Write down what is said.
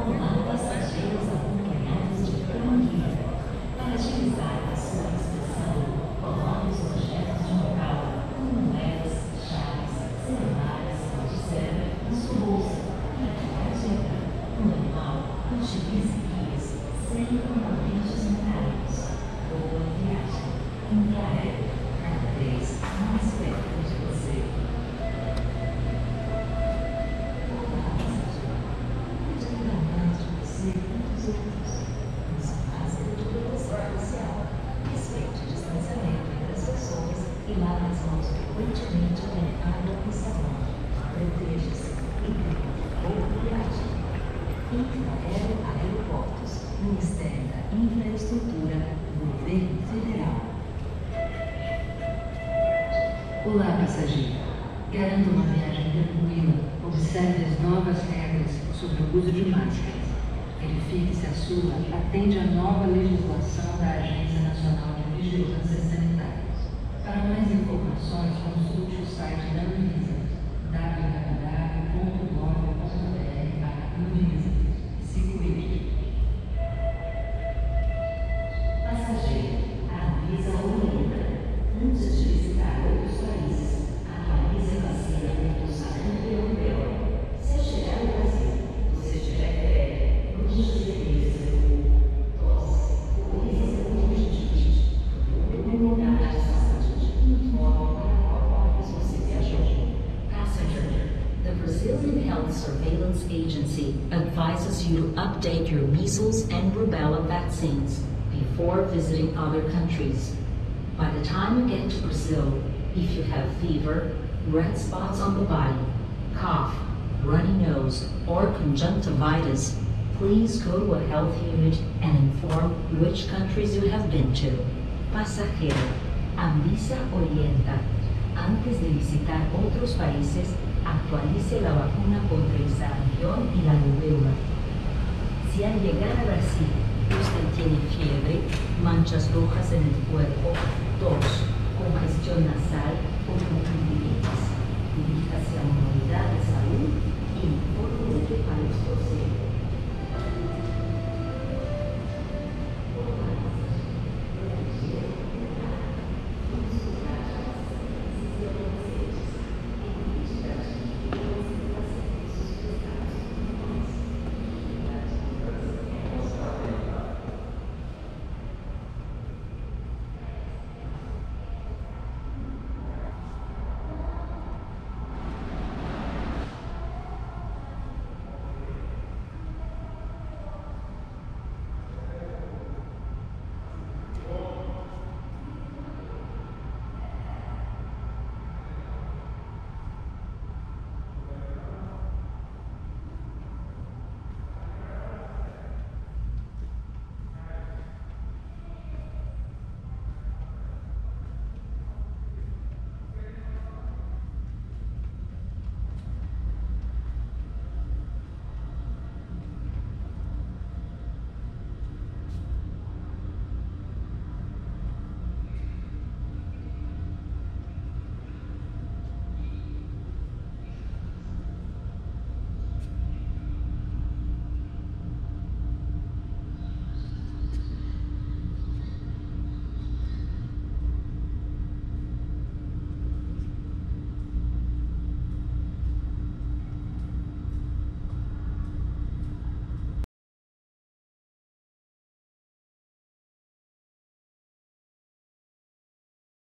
Olá, passageiros acompanhados de caminhando. Para agilizar a sua expressão, coloque os objetos de local, como moedas, chaves, celulares, observe na sua bolsa, na dieta, no manual, nos gibis e guias, sem componentes metálicos. Boa viagem. Entrada, cada vez mais perto de você. Olá, passageiro. Onde lembrar mais de você e dos outros? Use máscara de proteção facial. Respeite o distanciamento entre as pessoas e lave as mãos frequentemente com água e sabão. Proteja-se e tenha boa viagem. Aeroportos, Ministério da Infraestrutura, Governo Federal. Olá, passageiro. Garanta uma viagem tranquila. Observe as novas regras sobre o uso de máscaras. Verifique se a sua atende à nova legislação da Agência Nacional de Vigilância Sanitária. Para mais informações, consulte o site da Anvisa, www.gov.br/Anvisa. Se cuide. Passageiro, a Anvisa orienta. Antes de visitar outros países, atualize a vacina contra o sarampo europeu. Se ao chegar ao Brasil, você tiver febre, conjuntivite seguro, tosse, coriza com conjuntivite, pulmonar de saúde, informe para qual país você viajou. Passenger, the Brazilian Health Surveillance Agency advises you to update your measles and rubella vaccines before visiting other countries. By the time you get to Brazil, if you have fever, red spots on the body, cough, runny nose, or conjunctivitis, please go to a health unit and inform which countries you have been to. Pasajero, Anvisa orienta. Antes de visitar otros países, actualice la vacuna contra el sarampión y la rubéola. Si al llegar a Brasil, usted tiene fiebre, manchas rojas en el cuerpo, tos, congestión nasal o conjuntivitis, diríjase a una unidad de salud y informe de qué país